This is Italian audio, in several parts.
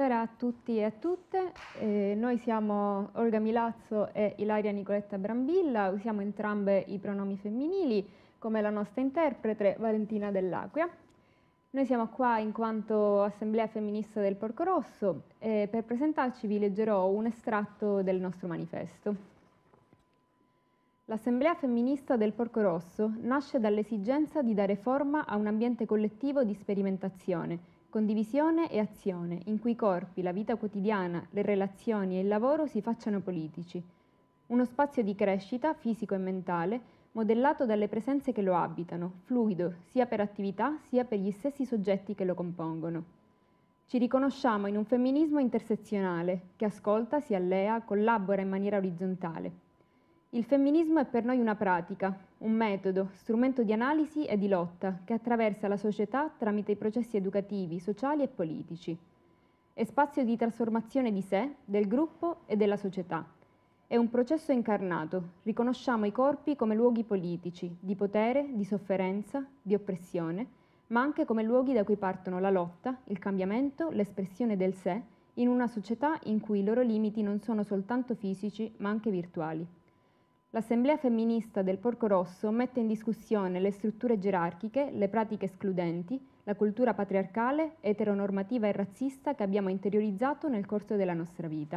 Buonasera a tutti e a tutte, noi siamo Olga Milazzo e Ilaria Nicoletta Brambilla, usiamo entrambe i pronomi femminili, come la nostra interprete Valentina Dell'Aquila. Noi siamo qua in quanto Assemblea Femminista del Porco Rosso e per presentarci vi leggerò un estratto del nostro manifesto. L'Assemblea Femminista del Porco Rosso nasce dall'esigenza di dare forma a un ambiente collettivo di sperimentazione, condivisione e azione, in cui i corpi, la vita quotidiana, le relazioni e il lavoro si facciano politici. Uno spazio di crescita fisico e mentale, modellato dalle presenze che lo abitano, fluido sia per attività sia per gli stessi soggetti che lo compongono. Ci riconosciamo in un femminismo intersezionale, che ascolta, si allea, collabora in maniera orizzontale. Il femminismo è per noi una pratica, un metodo, strumento di analisi e di lotta che attraversa la società tramite i processi educativi, sociali e politici. È spazio di trasformazione di sé, del gruppo e della società. È un processo incarnato, riconosciamo i corpi come luoghi politici, di potere, di sofferenza, di oppressione, ma anche come luoghi da cui partono la lotta, il cambiamento, l'espressione del sé, in una società in cui i loro limiti non sono soltanto fisici, ma anche virtuali. L'Assemblea Femminista del Porco Rosso mette in discussione le strutture gerarchiche, le pratiche escludenti, la cultura patriarcale, eteronormativa e razzista che abbiamo interiorizzato nel corso della nostra vita.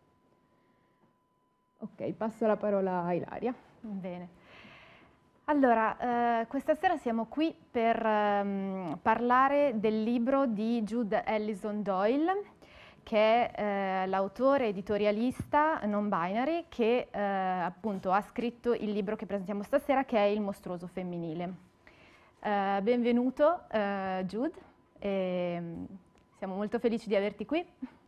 Ok, passo la parola a Ilaria. Bene. Allora, questa sera siamo qui per parlare del libro di Jude Ellison Doyle, che è l'autore editorialista non binary che appunto ha scritto il libro che presentiamo stasera, che è Il mostruoso femminile. Benvenuto Jude, siamo molto felici di averti qui.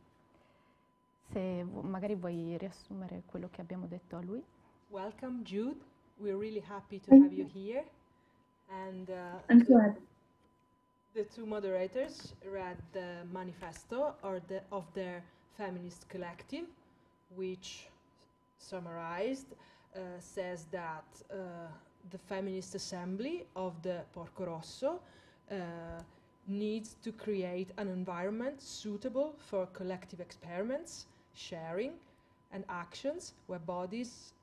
Se magari vuoi riassumere quello che abbiamo detto a lui. Welcome Jude, we're really happy to have you here. And the two moderators read the manifesto of their feminist collective, which summarized says that the feminist assembly of the Porco Rosso needs to create an environment suitable for collective experiments, sharing, and actions where bodies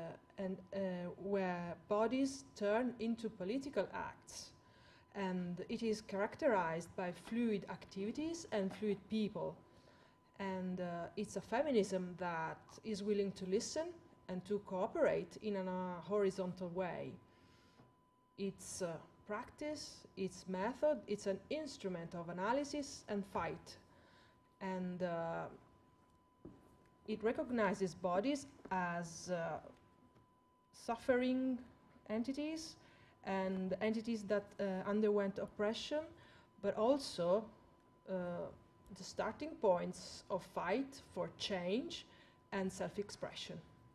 turn into political acts. And it is characterized by fluid activities and fluid people. And it's a feminism that is willing to listen and to cooperate in a horizontal way. It's practice, it's method, it's an instrument of analysis and fight. And it recognizes bodies as suffering entities and entities that underwent oppression, but also the starting points of fight for change and self-expression.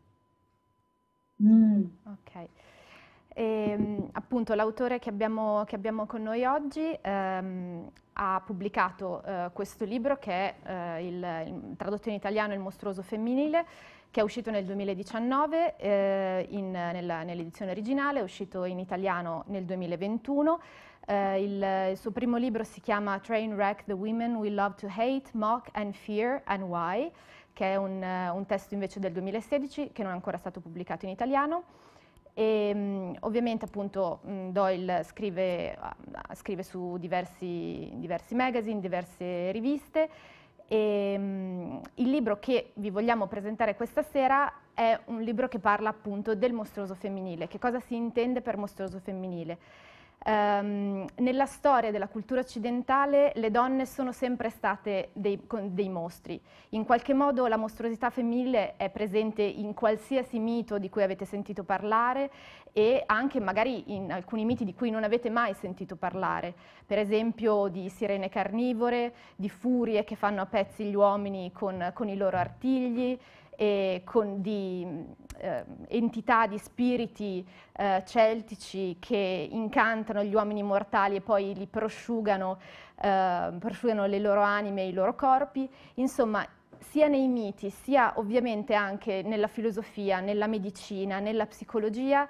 Ok. Appunto l'autore che abbiamo con noi oggi ha pubblicato questo libro che è tradotto in italiano Il mostruoso femminile, che è uscito nel 2019 nell'edizione originale, è uscito in italiano nel 2021. Il suo primo libro si chiama Trainwreck: The Women We Love to Hate, Mock and Fear and Why, che è un testo invece del 2016 che non è ancora stato pubblicato in italiano. E ovviamente appunto Doyle scrive su diversi magazine, diverse riviste. E il libro che vi vogliamo presentare questa sera è un libro che parla appunto del mostruoso femminile. Che cosa si intende per mostruoso femminile? Nella storia della cultura occidentale le donne sono sempre state dei mostri. In qualche modo la mostruosità femminile è presente in qualsiasi mito di cui avete sentito parlare e anche magari in alcuni miti di cui non avete mai sentito parlare. Per esempio di sirene carnivore, di furie che fanno a pezzi gli uomini con i loro artigli, e di entità, di spiriti celtici che incantano gli uomini mortali e poi li prosciugano le loro anime e i loro corpi. Insomma, sia nei miti, sia ovviamente anche nella filosofia, nella medicina, nella psicologia,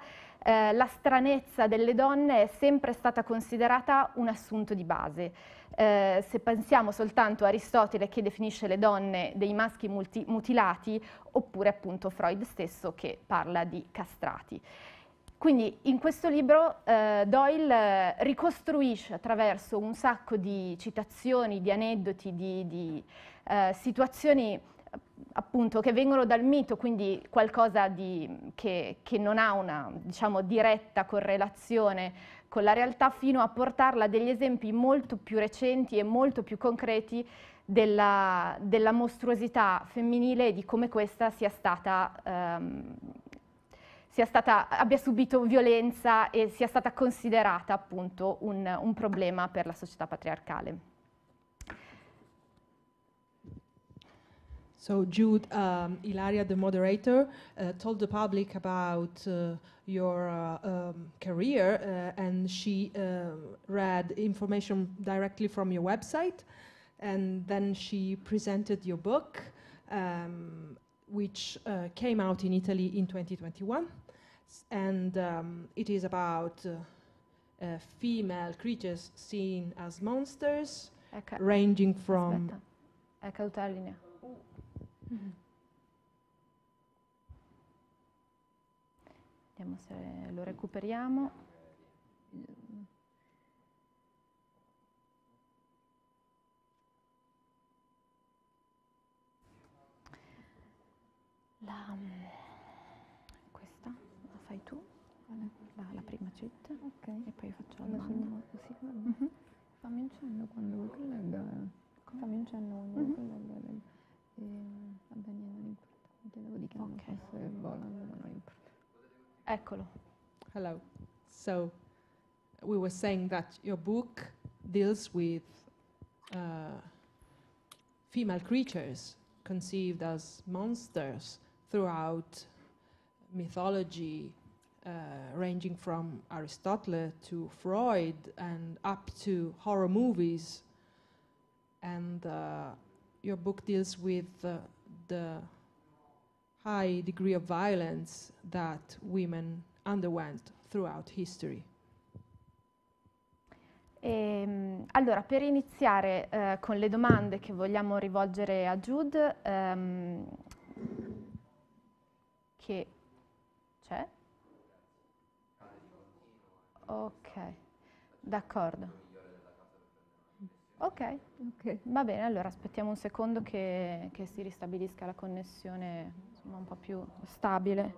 la stranezza delle donne è sempre stata considerata un assunto di base. Se pensiamo soltanto a Aristotele che definisce le donne dei maschi mutilati, oppure appunto Freud stesso che parla di castrati. Quindi in questo libro Doyle ricostruisce attraverso un sacco di citazioni, di aneddoti, di situazioni appunto che vengono dal mito, quindi qualcosa che non ha una, diciamo, diretta correlazione con la realtà, fino a portarla a degli esempi molto più recenti e molto più concreti della mostruosità femminile e di come questa abbia subito violenza e sia stata considerata appunto un problema per la società patriarcale. So Jude, Ilaria, the moderator, told the public about your career, and she read information directly from your website, and then she presented your book, which came out in Italy in 2021, and it is about female creatures seen as monsters, ranging from... È caduta la linea. Vediamo se lo recuperiamo. Questa la fai tu, la prima cheat, okay. E poi faccio la domanda. Così, Fammi un cenno quando vuoi che legga. Fammi un cenno quando vuoi che legga. Vabbè, niente, non importa. Devo dire che non posso volando, non importa. Eccolo. Hello. So we were saying that your book deals with female creatures conceived as monsters throughout mythology, ranging from Aristotle to Freud and up to horror movies. And your book deals with the high degree of violence that women underwent throughout history. Allora, per iniziare con le domande che vogliamo rivolgere a Jude, che c'è? Ok, d'accordo. Ok, va bene, allora aspettiamo un secondo che si ristabilisca la connessione, insomma, un po' più stabile.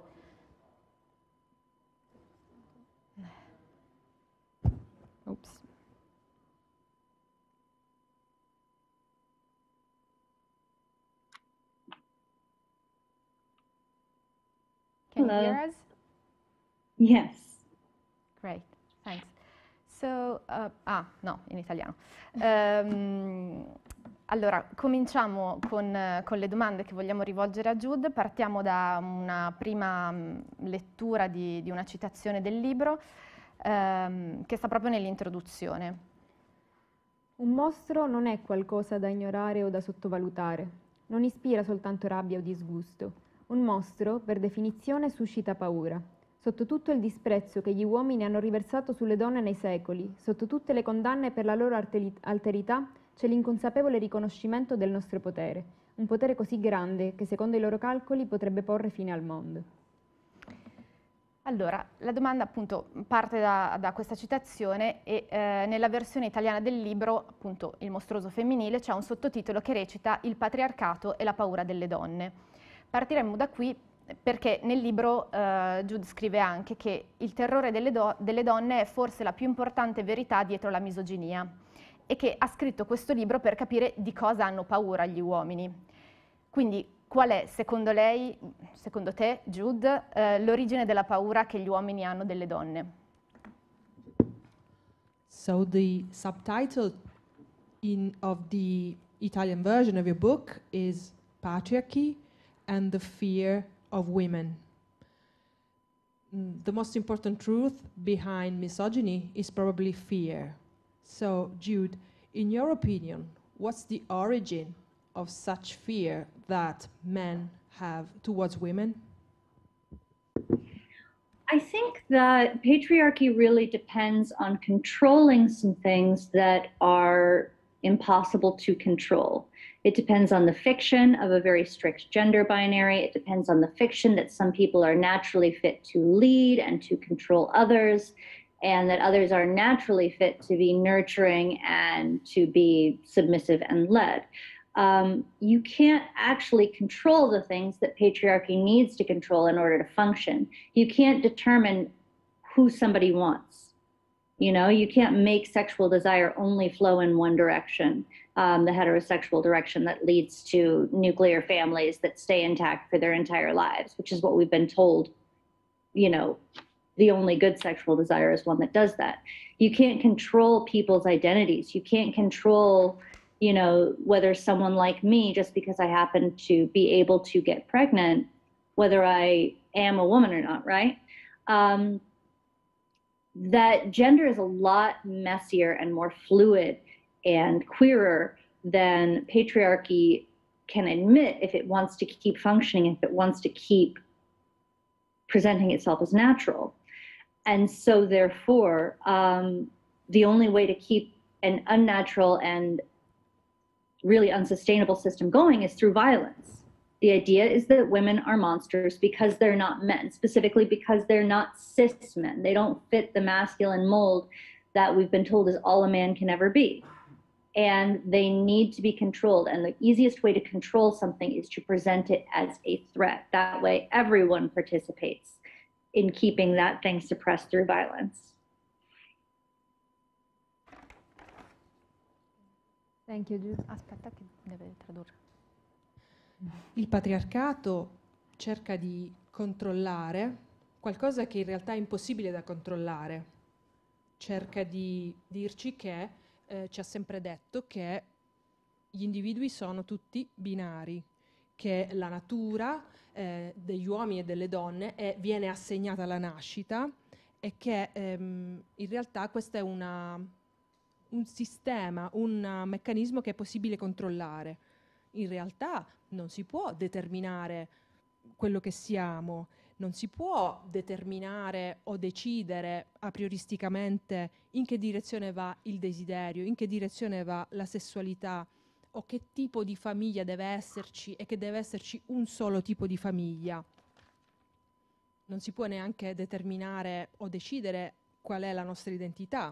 Oops. Can you hear us? Yes. Great, thanks. So, no, in italiano. Allora, cominciamo con le domande che vogliamo rivolgere a Jude. Partiamo da una prima lettura di una citazione del libro che sta proprio nell'introduzione. Un mostro non è qualcosa da ignorare o da sottovalutare. Non ispira soltanto rabbia o disgusto. Un mostro, per definizione, suscita paura. Sotto tutto il disprezzo che gli uomini hanno riversato sulle donne nei secoli, sotto tutte le condanne per la loro alterità, c'è l'inconsapevole riconoscimento del nostro potere, un potere così grande che secondo i loro calcoli potrebbe porre fine al mondo. Allora, la domanda appunto parte da questa citazione e nella versione italiana del libro, appunto Il mostruoso femminile, c'è un sottotitolo che recita Il patriarcato e la paura delle donne. Partiremmo da qui perché nel libro Jude scrive anche che il terrore delle donne è forse la più importante verità dietro la misoginia e che ha scritto questo libro per capire di cosa hanno paura gli uomini. Quindi qual è, secondo lei, secondo te, Jude, l'origine della paura che gli uomini hanno delle donne? So the subtitle of the Italian version of your book is Patriarchy and the Fear of Women. The most important truth behind misogyny is probably fear. So, Jude, in your opinion, what's the origin of such fear that men have towards women? I think that patriarchy really depends on controlling some things that are impossible to control. It depends on the fiction of a very strict gender binary. It depends on the fiction that some people are naturally fit to lead and to control others, and that others are naturally fit to be nurturing and to be submissive and led. You can't actually control the things that patriarchy needs to control in order to function. You can't determine who somebody wants. You know, you can't make sexual desire only flow in one direction, the heterosexual direction that leads to nuclear families that stay intact for their entire lives, which is what we've been told, you know, the only good sexual desire is one that does that. You can't control people's identities. You can't control, you know, whether someone like me, just because I happen to be able to get pregnant, whether I am a woman or not, right? That gender is a lot messier and more fluid and queerer than patriarchy can admit if it wants to keep functioning, if it wants to keep presenting itself as natural. And so therefore, the only way to keep an unnatural and really unsustainable system going is through violence. The idea is that women are monsters because they're not men, specifically because they're not cis men. They don't fit the masculine mold that we've been told is all a man can ever be. And they need to be controlled. And the easiest way to control something is to present it as a threat. That way, everyone participates in keeping that thing suppressed through violence. Thank you, Jude. Aspetta che deve tradurre. Il patriarcato cerca di controllare qualcosa che in realtà è impossibile da controllare. Cerca di dirci che ci ha sempre detto che gli individui sono tutti binari, che la natura degli uomini e delle donne viene assegnata alla nascita e che in realtà questo è un sistema, un meccanismo che è possibile controllare. In realtà non si può determinare quello che siamo, non si può determinare o decidere a prioristicamente in che direzione va il desiderio, in che direzione va la sessualità o che tipo di famiglia deve esserci e che deve esserci un solo tipo di famiglia. Non si può neanche determinare o decidere qual è la nostra identità.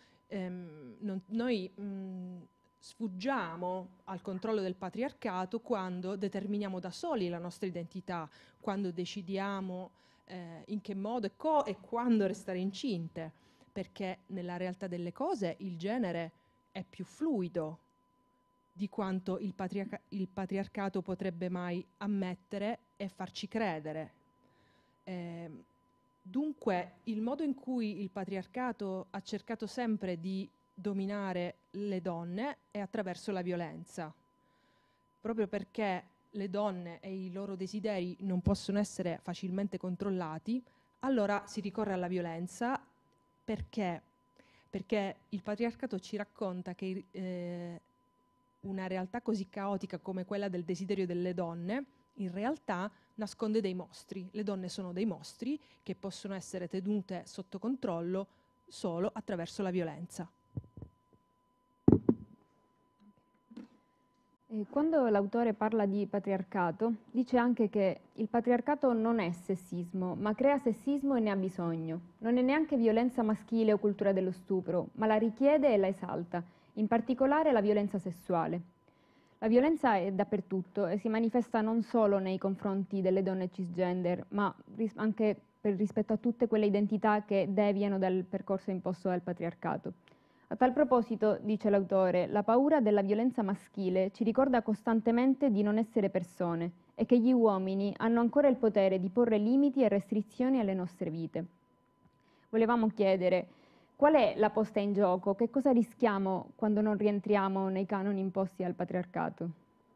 Noi sfuggiamo al controllo del patriarcato quando determiniamo da soli la nostra identità, quando decidiamo in che modo e quando restare incinte, perché nella realtà delle cose il genere è più fluido di quanto il patriarcato potrebbe mai ammettere e farci credere. Dunque, il modo in cui il patriarcato ha cercato sempre di dominare le donne è attraverso la violenza, proprio perché le donne e i loro desideri non possono essere facilmente controllati, allora si ricorre alla violenza perché il patriarcato ci racconta che una realtà così caotica come quella del desiderio delle donne in realtà nasconde dei mostri. Le donne sono dei mostri che possono essere tenute sotto controllo solo attraverso la violenza. Quando l'autore parla di patriarcato, dice anche che il patriarcato non è sessismo, ma crea sessismo e ne ha bisogno. Non è neanche violenza maschile o cultura dello stupro, ma la richiede e la esalta, in particolare la violenza sessuale. La violenza è dappertutto e si manifesta non solo nei confronti delle donne cisgender, ma anche rispetto a tutte quelle identità che deviano dal percorso imposto dal patriarcato. A tal proposito, dice l'autore, la paura della violenza maschile ci ricorda costantemente di non essere persone e che gli uomini hanno ancora il potere di porre limiti e restrizioni alle nostre vite. Volevamo chiedere qual è la posta in gioco, che cosa rischiamo quando non rientriamo nei canoni imposti dal patriarcato?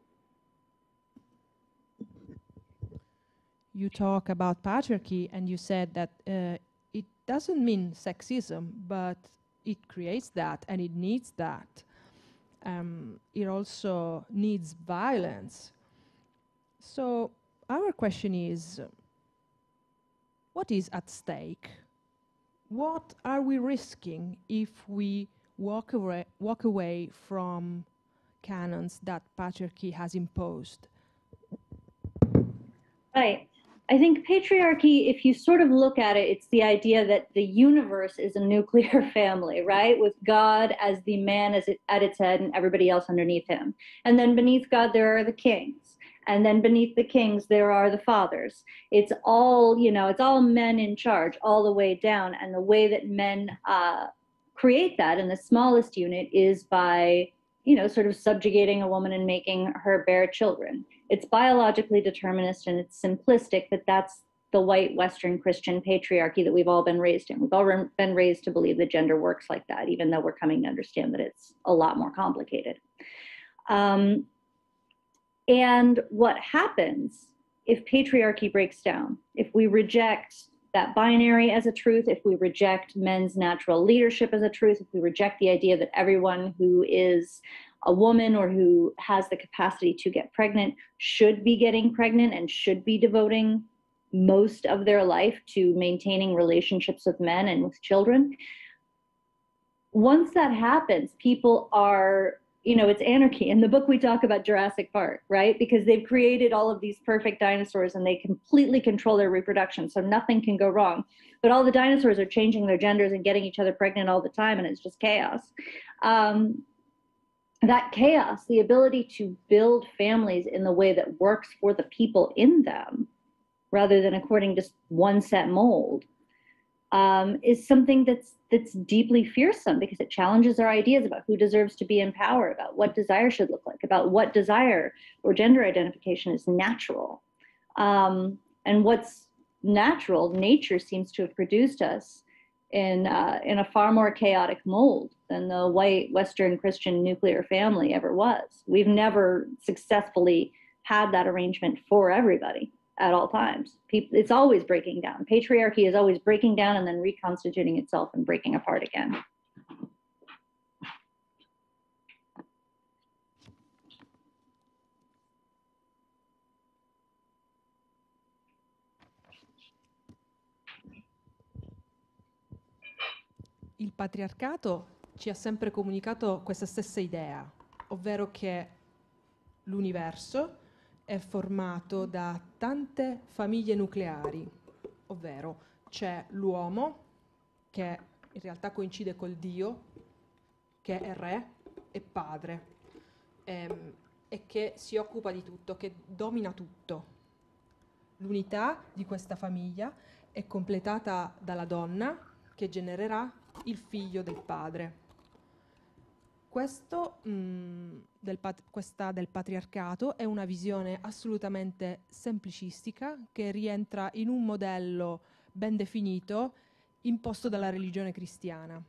You talk about patriarchy and you said that it doesn't mean sexism, but it creates that and it needs that. It also needs violence. So our question is, what is at stake? What are we risking if we walk away from canons that patriarchy has imposed? Right. I think patriarchy, if you sort of look at it, it's the idea that the universe is a nuclear family, right? With God as the man at its head and everybody else underneath him. And then beneath God, there are the kings. And then beneath the kings, there are the fathers. It's all, it's all men in charge all the way down. And the way that men create that in the smallest unit is by, sort of subjugating a woman and making her bear children. It's biologically determinist and it's simplistic, but that's the white Western Christian patriarchy that we've all been raised in. We've all been raised to believe that gender works like that, even though we're coming to understand that it's a lot more complicated. And what happens if patriarchy breaks down, if we reject that binary as a truth, if we reject men's natural leadership as a truth, if we reject the idea that everyone who is a woman or who has the capacity to get pregnant should be getting pregnant and should be devoting most of their life to maintaining relationships with men and with children. Once that happens, people are, it's anarchy. In the book, we talk about Jurassic Park, right? Because they've created all of these perfect dinosaurs and they completely control their reproduction, so nothing can go wrong. But all the dinosaurs are changing their genders and getting each other pregnant all the time, and it's just chaos. That chaos, the ability to build families in the way that works for the people in them, rather than according to one set mold, is something that's deeply fearsome because it challenges our ideas about who deserves to be in power, about what desire should look like, about what desire or gender identification is natural. And what's natural, nature seems to have produced us in a far more chaotic mold than the white Western Christian nuclear family ever was. We've never successfully had that arrangement for everybody at all times. It's always breaking down. Patriarchy is always breaking down and then reconstituting itself and breaking apart again. Il patriarcato ci ha sempre comunicato questa stessa idea, ovvero che l'universo è formato da tante famiglie nucleari, ovvero c'è l'uomo che in realtà coincide col Dio, che è re e padre, e che si occupa di tutto, che domina tutto. L'unità di questa famiglia è completata dalla donna che genererà il figlio del padre. Questa del patriarcato è una visione assolutamente semplicistica che rientra in un modello ben definito imposto dalla religione cristiana.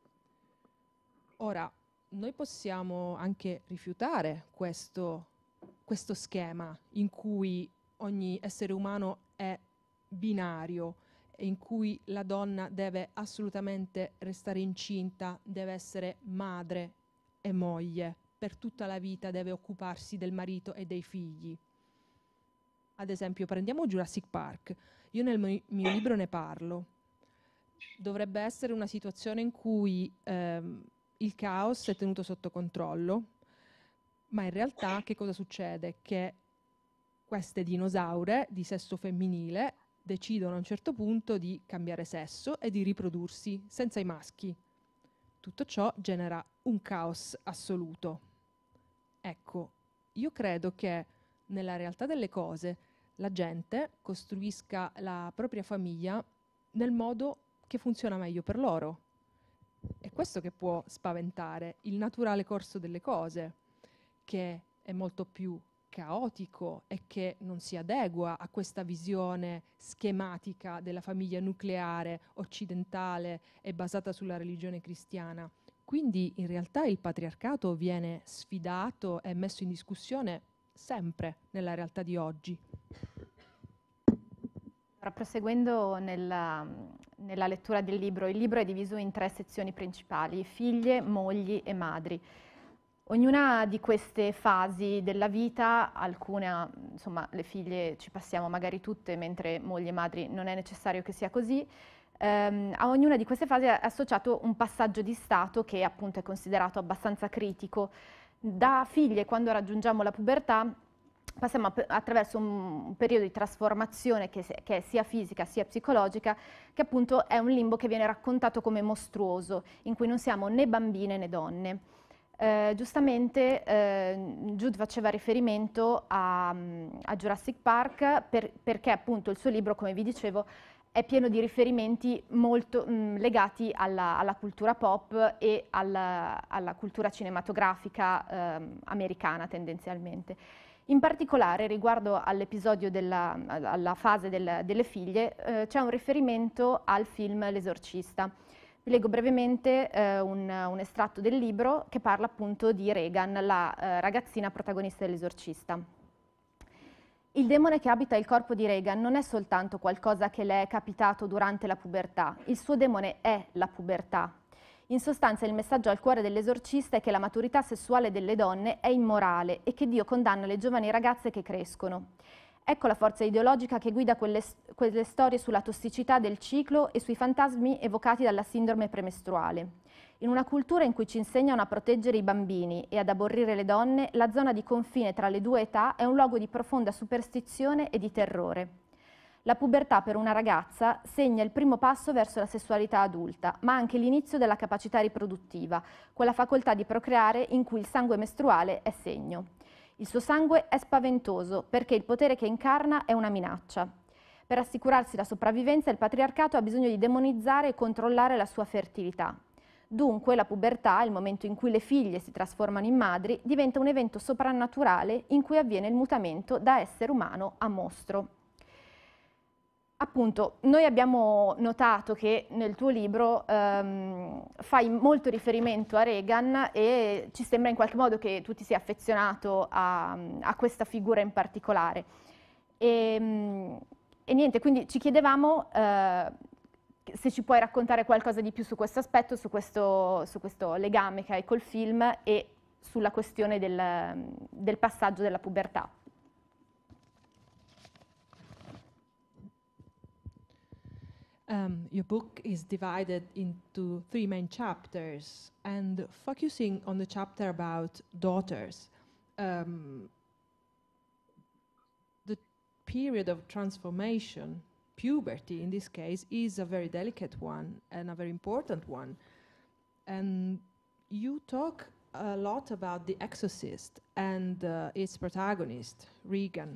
Ora, noi possiamo anche rifiutare questo schema in cui ogni essere umano è binario, in cui la donna deve assolutamente restare incinta, deve essere madre e moglie, per tutta la vita deve occuparsi del marito e dei figli. Ad esempio, prendiamo Jurassic Park. Io nel mio libro ne parlo. Dovrebbe essere una situazione in cui il caos è tenuto sotto controllo, ma in realtà che cosa succede? Che queste dinosaure di sesso femminile decidono a un certo punto di cambiare sesso e di riprodursi senza i maschi. Tutto ciò genera un caos assoluto. Ecco, io credo che nella realtà delle cose la gente costruisca la propria famiglia nel modo che funziona meglio per loro. È questo che può spaventare il naturale corso delle cose, che è molto più caotico e che non si adegua a questa visione schematica della famiglia nucleare occidentale e basata sulla religione cristiana. Quindi in realtà il patriarcato viene sfidato e messo in discussione sempre nella realtà di oggi. Ora, proseguendo nella lettura del libro, il libro è diviso in 3 sezioni principali: figlie, mogli e madri. Ognuna di queste fasi della vita, alcune, insomma, le figlie ci passiamo magari tutte, mentre mogli e madri non è necessario che sia così, a ognuna di queste fasi è associato un passaggio di stato che appunto è considerato abbastanza critico. Da figlie, quando raggiungiamo la pubertà, passiamo attraverso un periodo di trasformazione che è sia fisica sia psicologica, che appunto è un limbo che viene raccontato come mostruoso, in cui non siamo né bambine né donne. Giustamente Jude faceva riferimento a Jurassic Park perché appunto il suo libro, come vi dicevo, è pieno di riferimenti molto legati alla cultura pop e alla cultura cinematografica americana tendenzialmente. In particolare riguardo all'episodio alla fase delle figlie c'è un riferimento al film L'Esorcista. Vi leggo brevemente un estratto del libro che parla appunto di Regan, la ragazzina protagonista dell'Esorcista. Il demone che abita il corpo di Regan non è soltanto qualcosa che le è capitato durante la pubertà, il suo demone è la pubertà. In sostanza il messaggio al cuore dell'esorcista è che la maturità sessuale delle donne è immorale e che Dio condanna le giovani ragazze che crescono. Ecco la forza ideologica che guida quelle storie sulla tossicità del ciclo e sui fantasmi evocati dalla sindrome premestruale. In una cultura in cui ci insegnano a proteggere i bambini e ad aborrire le donne, la zona di confine tra le due età è un luogo di profonda superstizione e di terrore. La pubertà per una ragazza segna il primo passo verso la sessualità adulta, ma anche l'inizio della capacità riproduttiva, quella facoltà di procreare in cui il sangue mestruale è segno. Il suo sangue è spaventoso perché il potere che incarna è una minaccia. Per assicurarsi la sopravvivenza, il patriarcato ha bisogno di demonizzare e controllare la sua fertilità. Dunque la pubertà, il momento in cui le figlie si trasformano in madri, diventa un evento soprannaturale in cui avviene il mutamento da essere umano a mostro. Appunto, noi abbiamo notato che nel tuo libro fai molto riferimento a Regan e ci sembra in qualche modo che tu ti sia affezionato a questa figura in particolare. E niente, quindi ci chiedevamo se ci puoi raccontare qualcosa di più su questo aspetto, su questo legame che hai col film e sulla questione del passaggio della pubertà. Your book is divided into 3 main chapters, and focusing on the chapter about daughters, the period of transformation, puberty in this case, is a very delicate one and a very important one. And you talk a lot about The Exorcist and its protagonist, Regan.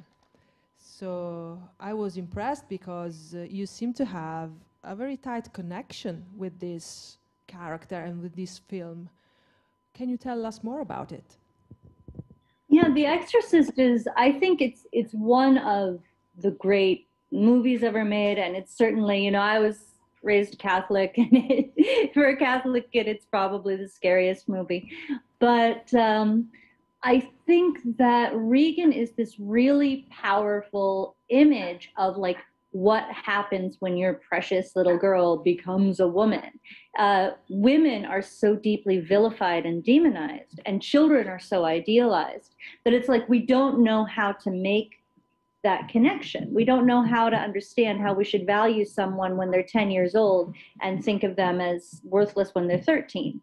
So I was impressed because you seem to have a very tight connection with this character and with this film. Can you tell us more about it? Yeah, The Exorcist is, I think it's one of the great movies ever made, and it's certainly, you know, I was raised Catholic, and for a Catholic kid, it's probably the scariest movie. But I think that Regan is this really powerful image of like what happens when your precious little girl becomes a woman. Women are so deeply vilified and demonized, and children are so idealized that it's like we don't know how to make that connection. We don't know how to understand how we should value someone when they're 10 years old and think of them as worthless when they're 13.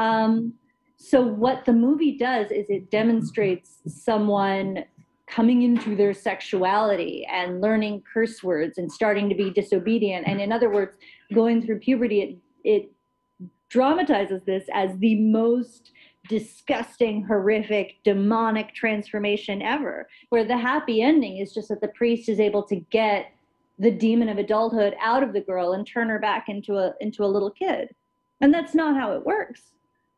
So what the movie does is it demonstrates someone coming into their sexuality and learning curse words and starting to be disobedient. And in other words, going through puberty, it dramatizes this as the most disgusting, horrific, demonic transformation ever, where the happy ending is just that the priest is able to get the demon of adulthood out of the girl and turn her back into a little kid. And that's not how it works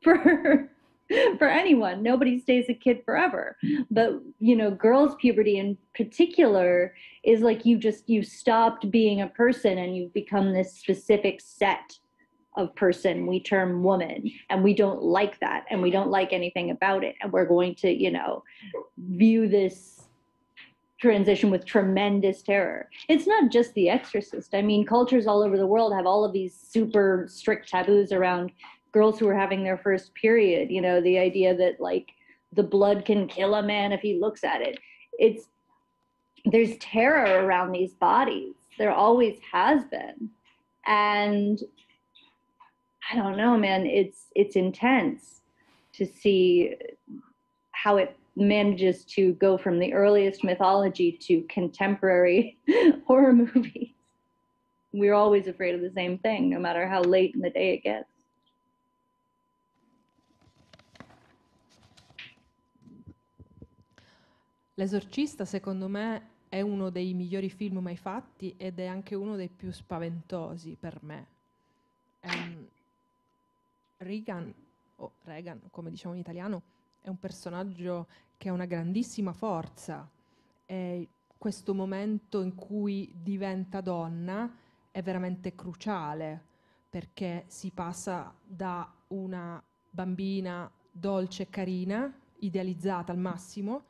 for anyone. Nobody stays a kid forever. But, you know, girls' puberty in particular is like you stopped being a person and you've become this specific set of person we term woman, and we don't like that, and we don't like anything about it, and we're going to, you know, view this transition with tremendous terror. It's not just The Exorcist. I mean, cultures all over the world have all of these super strict taboos around girls who are having their first period. You know, the idea that like the blood can kill a man if he looks at it. There's terror around these bodies. There always has been. And I don't know, man, it's intense to see how it manages to go from the earliest mythology to contemporary horror movies. We're always afraid of the same thing, no matter how late in the day it gets. L'Esorcista, secondo me, è uno dei migliori film mai fatti ed è anche uno dei più spaventosi per me. Regan, o Regan, come diciamo in italiano, è un personaggio che ha una grandissima forza. E questo momento in cui diventa donna è veramente cruciale, perché si passa da una bambina dolce e carina, idealizzata al massimo,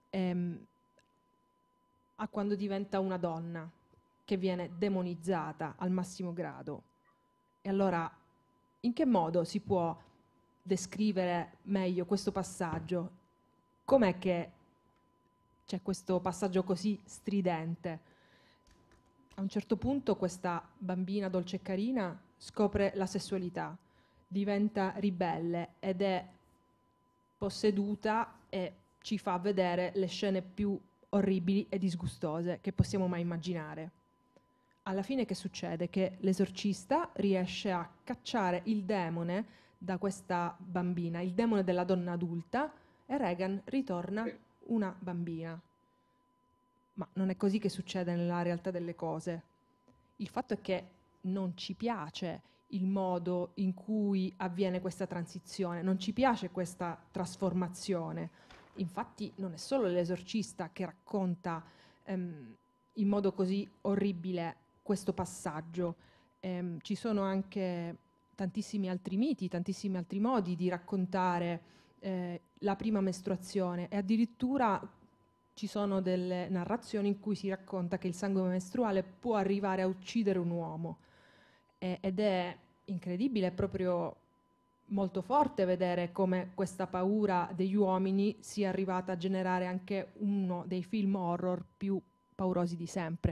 a quando diventa una donna che viene demonizzata al massimo grado. E allora, in che modo si può descrivere meglio questo passaggio? Com'è che c'è questo passaggio così stridente? A un certo punto questa bambina dolce e carina scopre la sessualità, diventa ribelle ed è posseduta e ci fa vedere le scene più orribili e disgustose che possiamo mai immaginare. Alla fine che succede? Che l'esorcista riesce a cacciare il demone da questa bambina, il demone della donna adulta, e Regan ritorna una bambina. Ma non è così che succede nella realtà delle cose. Il fatto è che non ci piace il modo in cui avviene questa transizione, non ci piace questa trasformazione. Infatti non è solo l'esorcista che racconta in modo così orribile questo passaggio, ci sono anche tantissimi altri miti, tantissimi altri modi di raccontare la prima mestruazione, e addirittura ci sono delle narrazioni in cui si racconta che il sangue mestruale può arrivare a uccidere un uomo, ed è incredibile, è proprio molto forte vedere come questa paura degli uomini sia arrivata a generare anche uno dei film horror più paurosi di sempre.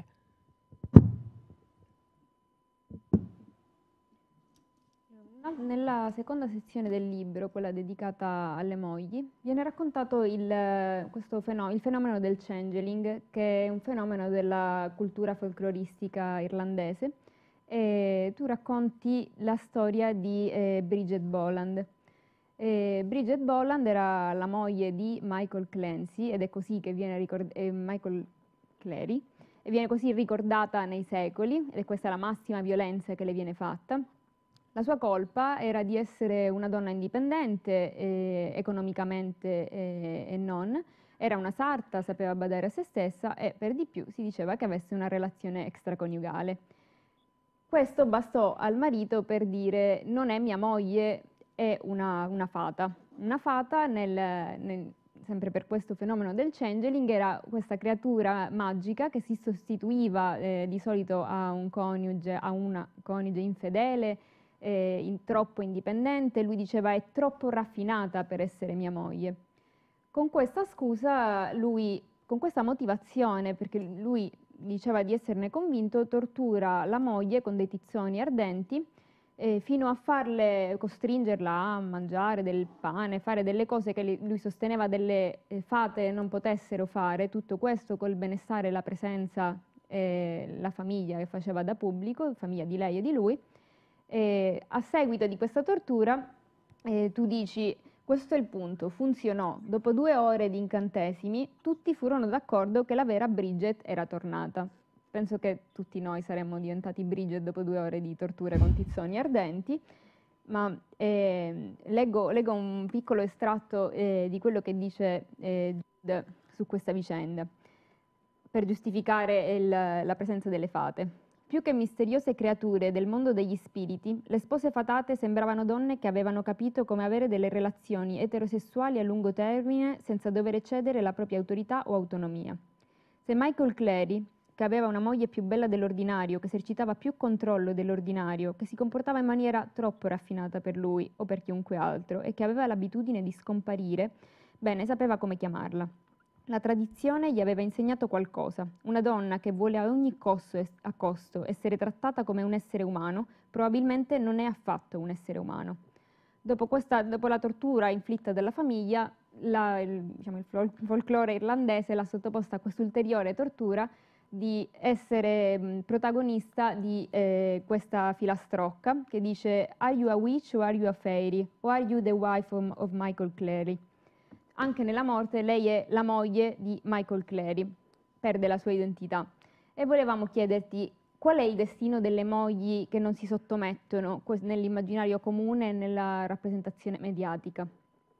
Nella seconda sezione del libro, quella dedicata alle mogli, viene raccontato il fenomeno del changeling, che è un fenomeno della cultura folcloristica irlandese. E tu racconti la storia di Bridget Boland. Bridget Boland era la moglie di Michael Clancy, ed è così che viene Michael Clary, e viene così ricordata nei secoli, ed è questa la massima violenza che le viene fatta. La sua colpa era di essere una donna indipendente, economicamente e non. Era una sarta, sapeva badare a se stessa e per di più si diceva che avesse una relazione extraconiugale. Questo bastò al marito per dire: non è mia moglie, è una fata. Una fata, sempre per questo fenomeno del changeling, era questa creatura magica che si sostituiva di solito a una coniuge infedele, troppo indipendente. Lui diceva: è troppo raffinata per essere mia moglie. Con questa scusa, con questa motivazione, perché lui diceva di esserne convinto, tortura la moglie con dei tizzoni ardenti fino a costringerla a mangiare del pane, fare delle cose che lui sosteneva delle fate non potessero fare. Tutto questo col benestare e la presenza, la famiglia che faceva da pubblico, famiglia di lei e di lui. A seguito di questa tortura tu dici: questo è il punto, funzionò. Dopo 2 ore di incantesimi tutti furono d'accordo che la vera Bridget era tornata. Penso che tutti noi saremmo diventati Bridget dopo 2 ore di torture con tizzoni ardenti, ma leggo un piccolo estratto di quello che dice Jude su questa vicenda, per giustificare la presenza delle fate. Più che misteriose creature del mondo degli spiriti, le spose fatate sembravano donne che avevano capito come avere delle relazioni eterosessuali a lungo termine senza dover cedere la propria autorità o autonomia. Se Michael Clary, che aveva una moglie più bella dell'ordinario, che esercitava più controllo dell'ordinario, che si comportava in maniera troppo raffinata per lui o per chiunque altro e che aveva l'abitudine di scomparire Bene, sapeva come chiamarla. La tradizione gli aveva insegnato qualcosa. Una donna che vuole a ogni costo essere trattata come un essere umano, probabilmente non è affatto un essere umano. Dopo la tortura inflitta dalla famiglia, il folklore irlandese l'ha sottoposta a quest'ulteriore tortura di essere protagonista di questa filastrocca che dice "Are you a witch or are you a fairy? O are you the wife of Michael Clary?" Anche nella morte lei è la moglie di Michael Clary, perde la sua identità. E volevamo chiederti qual è il destino delle mogli che non si sottomettono nell'immaginario comune e nella rappresentazione mediatica.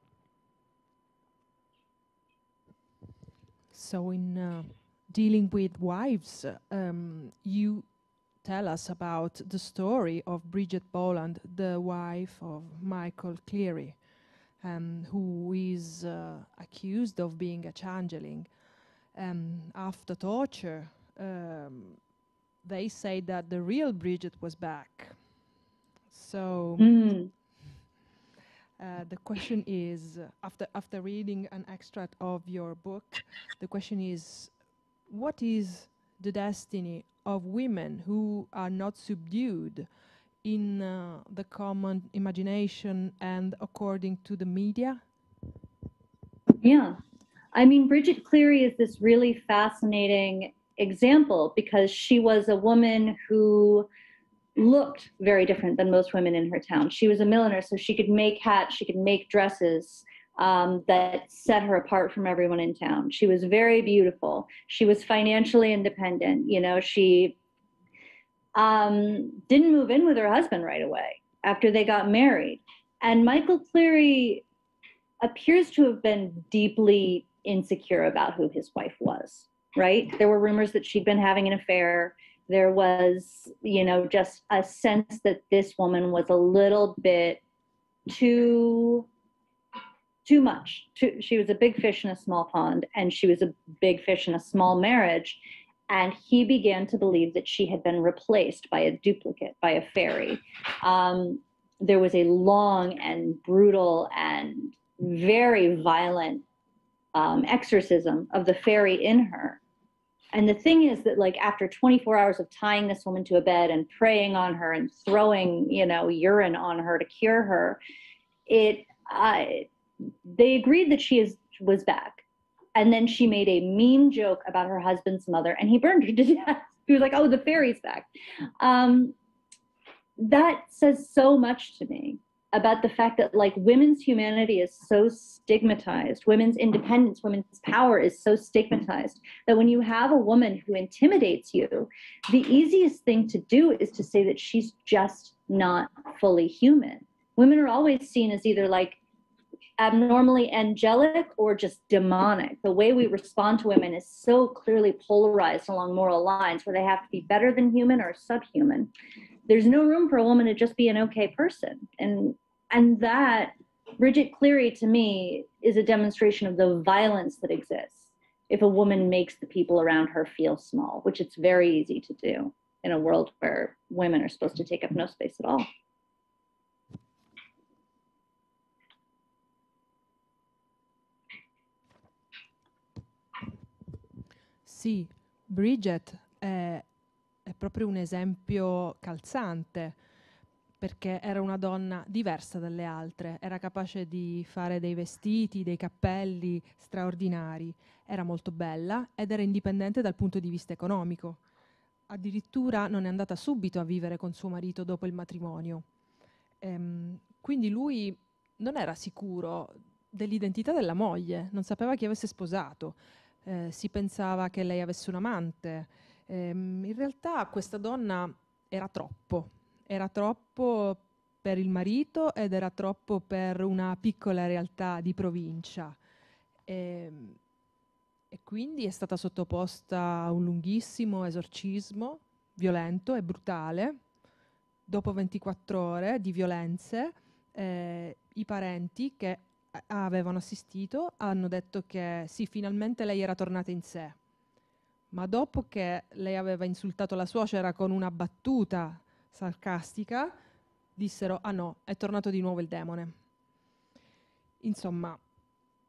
So in dealing with wives, you tell us about the story of Bridget Boland, the wife of Michael Cleary, who is accused of being a changeling. After torture, they say that the real Bridget was back. So the question is, after reading an extract of your book, the question is, what is the destiny of women who are not subdued in the common imagination and according to the media? Yeah. I mean, Bridget Cleary is this really fascinating example because she was a woman who looked very different than most women in her town. She was a milliner, so she could make hats, she could make dresses that set her apart from everyone in town. She was very beautiful. She was financially independent. You know, she didn't move in with her husband right away after they got married. And Michael Cleary appears to have been deeply insecure about who his wife was, right? There were rumors that she'd been having an affair. There was, you know, just a sense that this woman was a little bit too much. She was a big fish in a small pond, and she was a big fish in a small marriage. And he began to believe that she had been replaced by a duplicate, by a fairy. There was a long and brutal and very violent exorcism of the fairy in her. And the thing is that, like, after 24 hours of tying this woman to a bed and praying on her and throwing, you know, urine on her to cure her, they agreed that she was back. And then she made a mean joke about her husband's mother, and he burned her to death. He was like, "Oh, the fairy's back." That says so much to me about the fact that, like, women's humanity is so stigmatized, women's independence, women's power is so stigmatized, that when you have a woman who intimidates you, the easiest thing to do is to say that she's just not fully human. Women are always seen as either like abnormally angelic or just demonic. The way we respond to women is so clearly polarized along moral lines where they have to be better than human or subhuman. There's no room for a woman to just be an okay person. And that, Bridget Cleary, to me, is a demonstration of the violence that exists if a woman makes the people around her feel small, which it's very easy to do in a world where women are supposed to take up no space at all. Sì, Bridget è proprio un esempio calzante, perché era una donna diversa dalle altre, era capace di fare dei vestiti, dei cappelli straordinari, era molto bella ed era indipendente dal punto di vista economico. Addirittura non è andata subito a vivere con suo marito dopo il matrimonio. Quindi lui non era sicuro dell'identità della moglie, non sapeva chi avesse sposato. Si pensava che lei avesse un amante. In realtà questa donna era troppo per il marito ed era troppo per una piccola realtà di provincia. E quindi è stata sottoposta a un lunghissimo esorcismo violento e brutale. Dopo 24 ore di violenze, i parenti che avevano assistito hanno detto che sì, finalmente lei era tornata in sé, ma dopo che lei aveva insultato la suocera con una battuta sarcastica, dissero: ah no, è tornato di nuovo il demone. Insomma,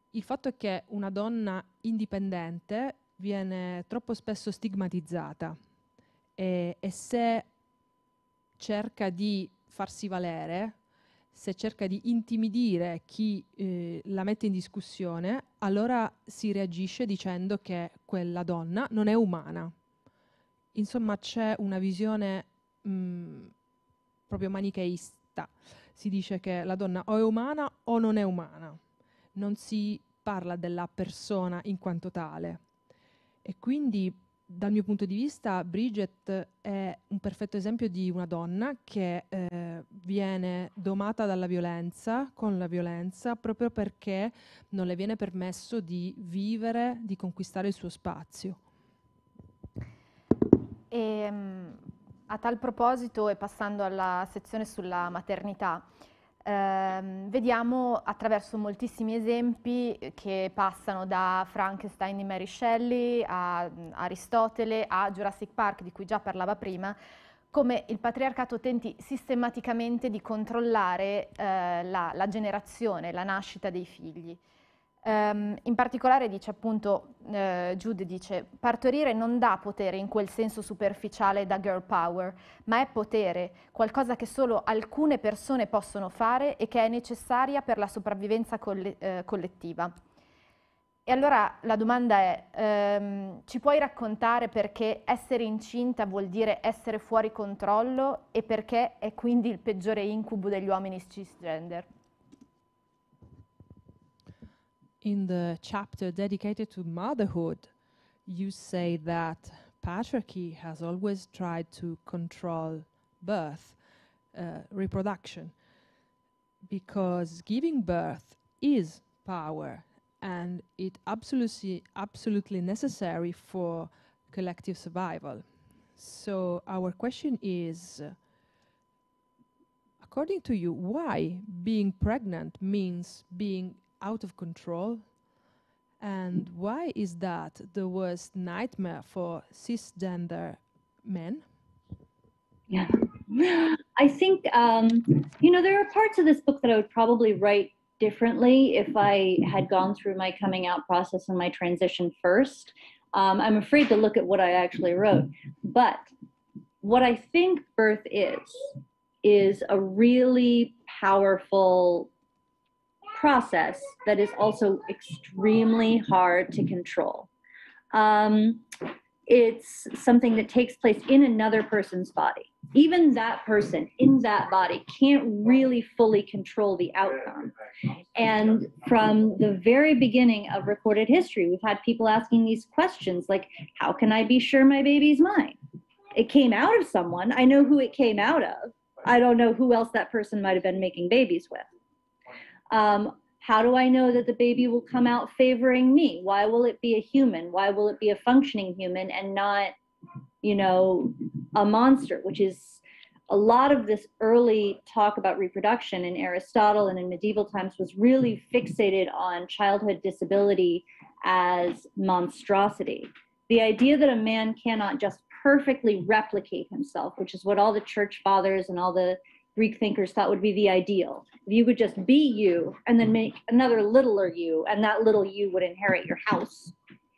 il fatto è che una donna indipendente viene troppo spesso stigmatizzata e se cerca di farsi valere, se cerca di intimidire chi la mette in discussione, allora si reagisce dicendo che quella donna non è umana. Insomma, c'è una visione proprio manicheista. Si dice che la donna o è umana o non è umana. Non si parla della persona in quanto tale. E quindi, dal mio punto di vista, Bridget è un perfetto esempio di una donna che viene domata dalla violenza, con la violenza, proprio perché non le viene permesso di vivere, di conquistare il suo spazio. A tal proposito, e passando alla sezione sulla maternità, vediamo attraverso moltissimi esempi che passano da Frankenstein di Mary Shelley a Aristotele a Jurassic Park, di cui già parlava prima, come il patriarcato tenti sistematicamente di controllare la generazione, la nascita dei figli. In particolare dice appunto, Jude dice, partorire non dà potere in quel senso superficiale da girl power, ma è potere, qualcosa che solo alcune persone possono fare e che è necessaria per la sopravvivenza collettiva. E allora la domanda è, ci puoi raccontare perché essere incinta vuol dire essere fuori controllo e perché è quindi il peggiore incubo degli uomini cisgender? In the chapter dedicated to motherhood, you say that patriarchy has always tried to control birth, reproduction, because giving birth is power and it absolutely necessary for collective survival. So our question is, according to you, why being pregnant means being out of control? And why is that the worst nightmare for cisgender men? Yeah. I think, there are parts of this book that I would probably write differently if I had gone through my coming out process and my transition first. I'm afraid to look at what I actually wrote. But what I think birth is a really powerful process that is also extremely hard to control. It's something that takes place in another person's body. Even that person in that body can't really fully control the outcome. And from the very beginning of recorded history, we've had people asking these questions like, how can I be sure my baby's mine? It came out of someone. I know who it came out of. I don't know who else that person might have been making babies with. How do I know that the baby will come out favoring me? Why will it be a human? Why will it be a functioning human and not, a monster, which is a lot of this early talk about reproduction in Aristotle and in medieval times was really fixated on childhood disability as monstrosity. The idea that a man cannot just perfectly replicate himself, which is what all the church fathers and all the Greek thinkers thought would be the ideal. If you could just be you and then make another littler you, and that little you would inherit your house.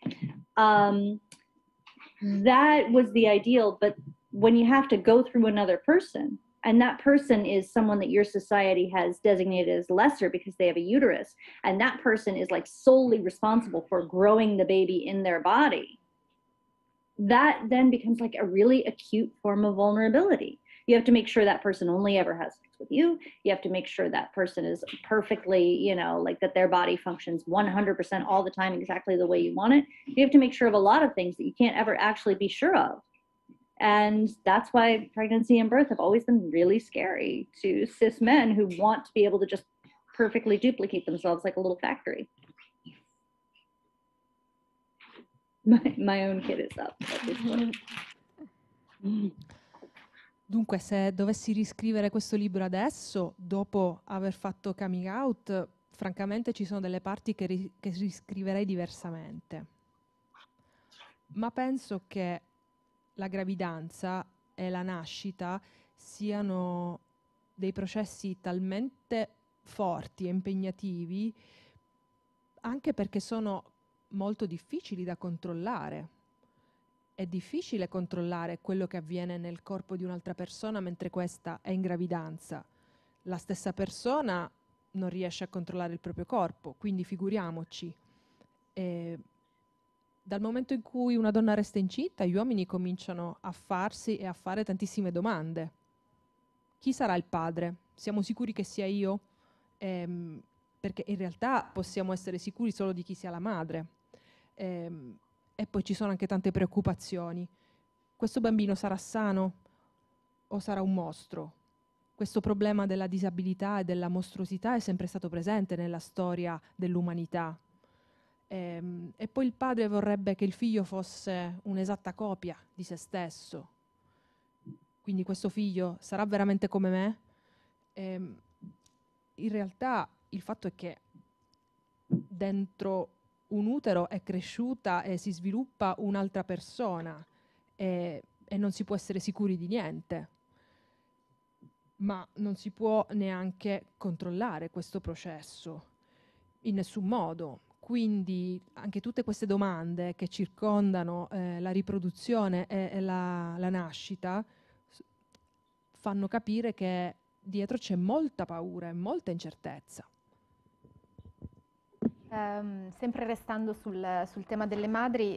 That was the ideal, but when you have to go through another person, and that person is someone that your society has designated as lesser because they have a uterus, and that person is like solely responsible for growing the baby in their body, that then becomes like a really acute form of vulnerability. You have to make sure that person only ever has sex with you. You have to make sure that person is perfectly, like that their body functions 100% all the time exactly the way you want it. You have to make sure of a lot of things that you can't ever actually be sure of. And that's why pregnancy and birth have always been really scary to cis men who want to be able to just perfectly duplicate themselves like a little factory. My own kid is up at this point. Dunque, se dovessi riscrivere questo libro adesso, dopo aver fatto coming out, francamente ci sono delle parti che riscriverei diversamente. Ma penso che la gravidanza e la nascita siano dei processi talmente forti e impegnativi anche perché sono molto difficili da controllare. È difficile controllare quello che avviene nel corpo di un'altra persona mentre questa è in gravidanza. La stessa persona non riesce a controllare il proprio corpo, quindi figuriamoci. Dal momento in cui una donna resta incinta, gli uomini cominciano a farsi e a fare tantissime domande. Chi sarà il padre? Siamo sicuri che sia io? Perché in realtà possiamo essere sicuri solo di chi sia la madre. E poi ci sono anche tante preoccupazioni. Questo bambino sarà sano o sarà un mostro? Questo problema della disabilità e della mostruosità è sempre stato presente nella storia dell'umanità. E poi il padre vorrebbe che il figlio fosse un'esatta copia di se stesso. Quindi questo figlio sarà veramente come me? In realtà il fatto è che dentro un utero è cresciuta e si sviluppa un'altra persona e non si può essere sicuri di niente, ma non si può neanche controllare questo processo in nessun modo. Quindi anche tutte queste domande che circondano la riproduzione e la nascita fanno capire che dietro c'è molta paura e molta incertezza. Sempre restando sul tema delle madri,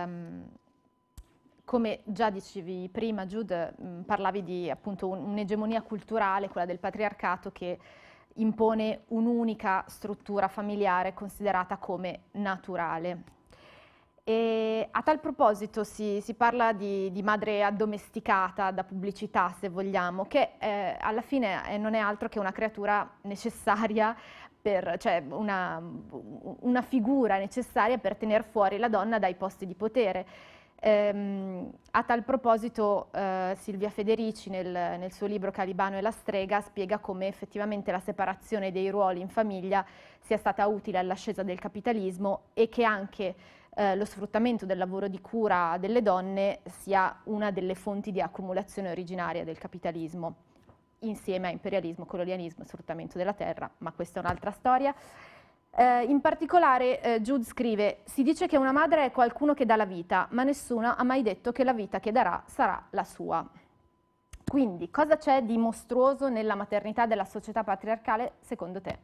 come già dicevi prima, Jude, parlavi di appunto un'egemonia culturale, quella del patriarcato, che impone un'unica struttura familiare considerata come naturale. E a tal proposito si parla di madre addomesticata da pubblicità, se vogliamo, che alla fine non è altro che una creatura necessaria, cioè una figura necessaria per tenere fuori la donna dai posti di potere. A tal proposito Silvia Federici nel suo libro Calibano e la strega spiega come effettivamente la separazione dei ruoli in famiglia sia stata utile all'ascesa del capitalismo e che anche lo sfruttamento del lavoro di cura delle donne sia una delle fonti di accumulazione originaria del capitalismo, insieme a imperialismo, colonialismo e sfruttamento della terra, ma questa è un'altra storia. In particolare Jude scrive: si dice che una madre è qualcuno che dà la vita, ma nessuno ha mai detto che la vita che darà sarà la sua. Quindi cosa c'è di mostruoso nella maternità della società patriarcale secondo te?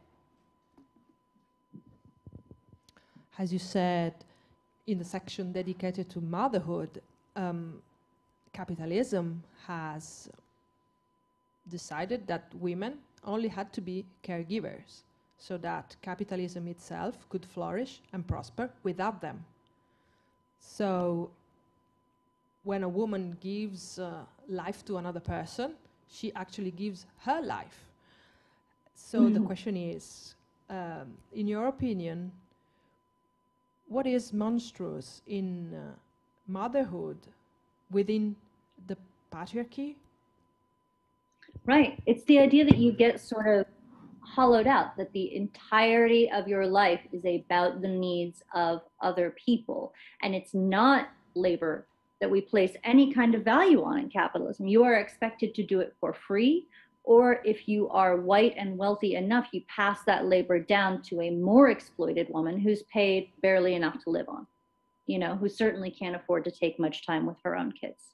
As you said in the section dedicated to motherhood, capitalism has decided that women only had to be caregivers, so that capitalism itself could flourish and prosper without them. So when a woman gives life to another person, she actually gives her life. So the question is, in your opinion, what is monstrous in motherhood within the patriarchy? Right. It's the idea that you get sort of hollowed out, that the entirety of your life is about the needs of other people. And it's not labor that we place any kind of value on in capitalism. You are expected to do it for free, or if you are white and wealthy enough, you pass that labor down to a more exploited woman who's paid barely enough to live on, you know, who certainly can't afford to take much time with her own kids.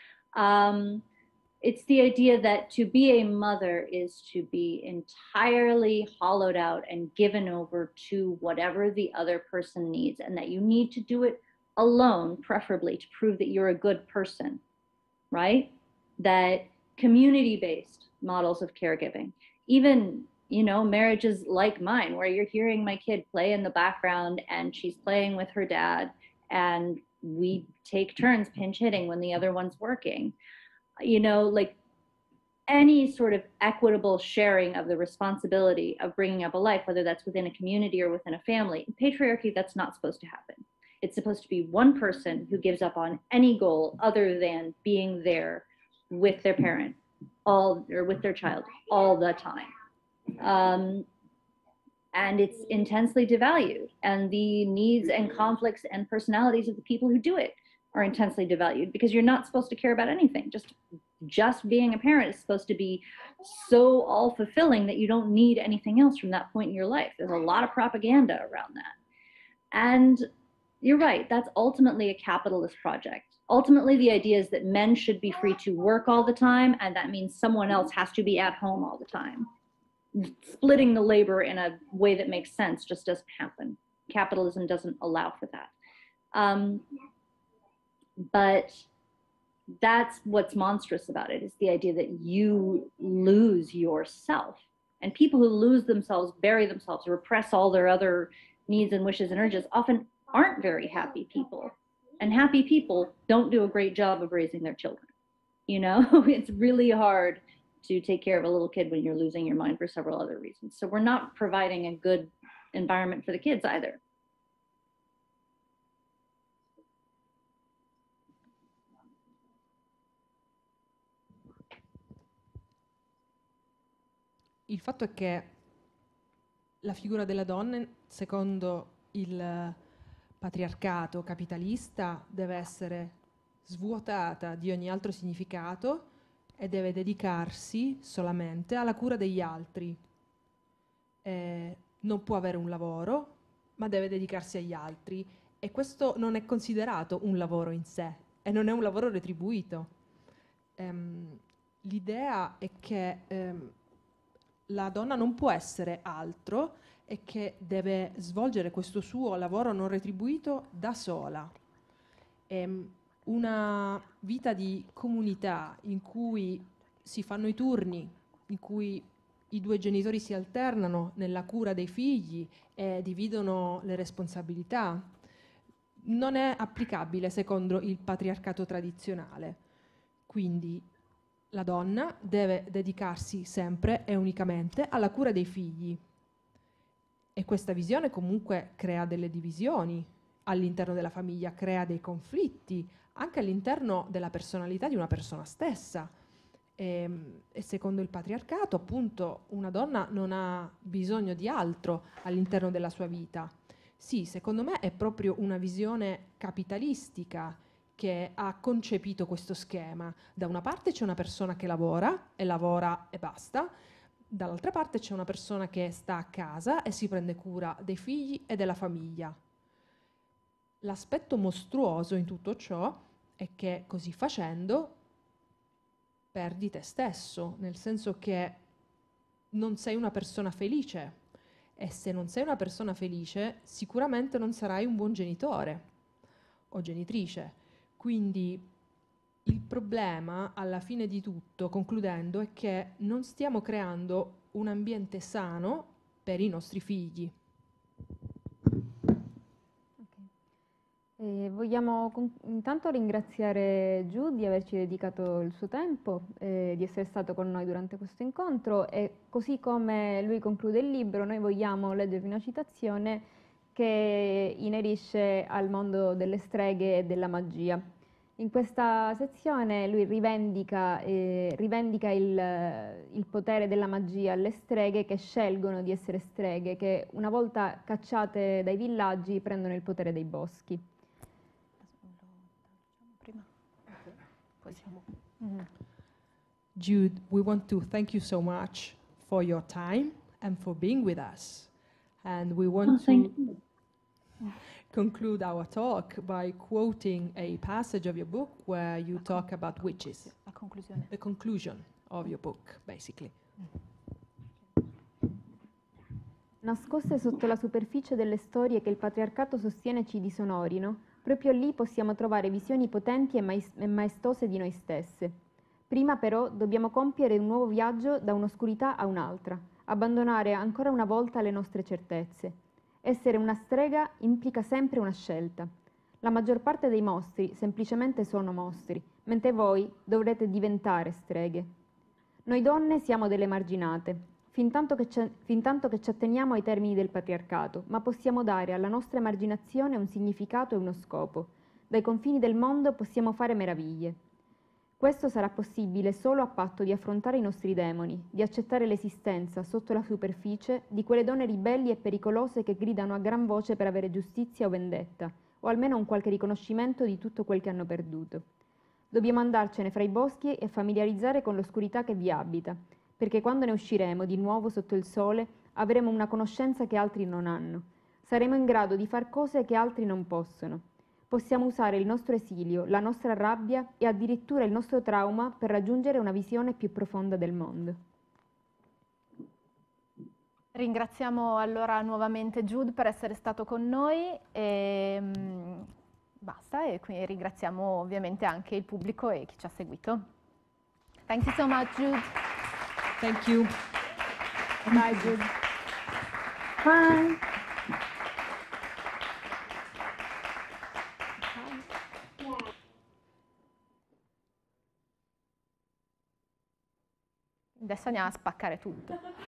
It's the idea that to be a mother is to be entirely hollowed out and given over to whatever the other person needs, and that you need to do it alone, preferably, to prove that you're a good person, right? That community-based models of caregiving, even, you know, marriages like mine, where you're hearing my kid play in the background and she's playing with her dad, and we take turns pinch hitting when the other one's working. You know, like any sort of equitable sharing of the responsibility of bringing up a life, whether that's within a community or within a family. In patriarchy, that's not supposed to happen. It's supposed to be one person who gives up on any goal other than being there with their parent or with their child all the time. And it's intensely devalued, and the needs and conflicts and personalities of the people who do it are intensely devalued, because you're not supposed to care about anything. Just being a parent is supposed to be so all fulfilling that you don't need anything else from that point in your life. There's a lot of propaganda around that. And you're right, that's ultimately a capitalist project. Ultimately, the idea is that men should be free to work all the time, and that means someone else has to be at home all the time. Splitting the labor in a way that makes sense just doesn't happen. Capitalism doesn't allow for that. But that's what's monstrous about it, is the idea that you lose yourself. And people who lose themselves, bury themselves, repress all their other needs and wishes and urges often aren't very happy people. And happy people don't do a great job of raising their children. You know, it's really hard to take care of a little kid when you're losing your mind for several other reasons. So we're not providing a good environment for the kids either. Il fatto è che la figura della donna, secondo il patriarcato capitalista, deve essere svuotata di ogni altro significato e deve dedicarsi solamente alla cura degli altri. Non può avere un lavoro, ma deve dedicarsi agli altri, e questo non è considerato un lavoro in sé e non è un lavoro retribuito. L'idea è che la donna non può essere altro e che deve svolgere questo suo lavoro non retribuito da sola. Una vita di comunità in cui si fanno i turni, in cui i due genitori si alternano nella cura dei figli e dividono le responsabilità, non è applicabile secondo il patriarcato tradizionale. Quindi la donna deve dedicarsi sempre e unicamente alla cura dei figli. E questa visione comunque crea delle divisioni all'interno della famiglia, crea dei conflitti anche all'interno della personalità di una persona stessa. E secondo il patriarcato, appunto, una donna non ha bisogno di altro all'interno della sua vita. Sì, secondo me è proprio una visione capitalistica che ha concepito questo schema. Da una parte c'è una persona che lavora e basta, dall'altra parte c'è una persona che sta a casa e si prende cura dei figli e della famiglia. L'aspetto mostruoso in tutto ciò è che così facendo perdi te stesso, nel senso che non sei una persona felice, e se non sei una persona felice sicuramente non sarai un buon genitore o genitrice. Quindi il problema alla fine di tutto, concludendo, è che non stiamo creando un ambiente sano per i nostri figli. Vogliamo intanto ringraziare Jude di averci dedicato il suo tempo, di essere stato con noi durante questo incontro, e così come lui conclude il libro, noi vogliamo leggervi una citazione che inerisce al mondo delle streghe e della magia. In questa sezione lui rivendica il potere della magia alle streghe che scelgono di essere streghe, che una volta cacciate dai villaggi prendono il potere dei boschi. Jude, we want to thank you so much for your time and for being with us. And we want to conclude our talk by quoting a passage of your book where you talk about witches. The conclusion of your book, basically. Nascoste sotto la superficie delle storie che il patriarcato sostiene ci disonorino, proprio lì possiamo trovare visioni potenti e maestose di noi stesse. Prima però dobbiamo compiere un nuovo viaggio da un'oscurità a un'altra, abbandonare ancora una volta le nostre certezze. Essere una strega implica sempre una scelta. La maggior parte dei mostri semplicemente sono mostri, mentre voi dovrete diventare streghe. Noi donne siamo delle emarginate, fintanto che ci atteniamo ai termini del patriarcato, ma possiamo dare alla nostra emarginazione un significato e uno scopo. Dai confini del mondo possiamo fare meraviglie. Questo sarà possibile solo a patto di affrontare i nostri demoni, di accettare l'esistenza sotto la superficie di quelle donne ribelli e pericolose che gridano a gran voce per avere giustizia o vendetta, o almeno un qualche riconoscimento di tutto quel che hanno perduto. Dobbiamo andarcene fra i boschi e familiarizzare con l'oscurità che vi abita, perché quando ne usciremo di nuovo sotto il sole avremo una conoscenza che altri non hanno. Saremo in grado di far cose che altri non possono. Possiamo usare il nostro esilio, la nostra rabbia e addirittura il nostro trauma per raggiungere una visione più profonda del mondo. Ringraziamo allora nuovamente Jude per essere stato con noi e basta, e quindi ringraziamo ovviamente anche il pubblico e chi ci ha seguito. Thank you so much, Jude. Thank you. Bye, Jude. Bye. Adesso andiamo a spaccare tutto.